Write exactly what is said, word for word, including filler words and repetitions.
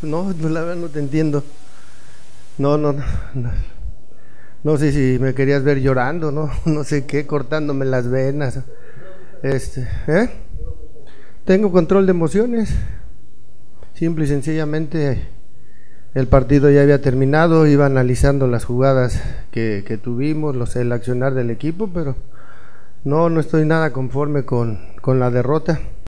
No, no, la verdad no te entiendo. No, no, no, no. No sé si me querías ver llorando, ¿no? No sé qué, cortándome las venas. Este, ¿eh? Tengo control de emociones. Simple y sencillamente el partido ya había terminado, iba analizando las jugadas que, que tuvimos, los, el accionar del equipo, pero no, no estoy nada conforme con, con la derrota.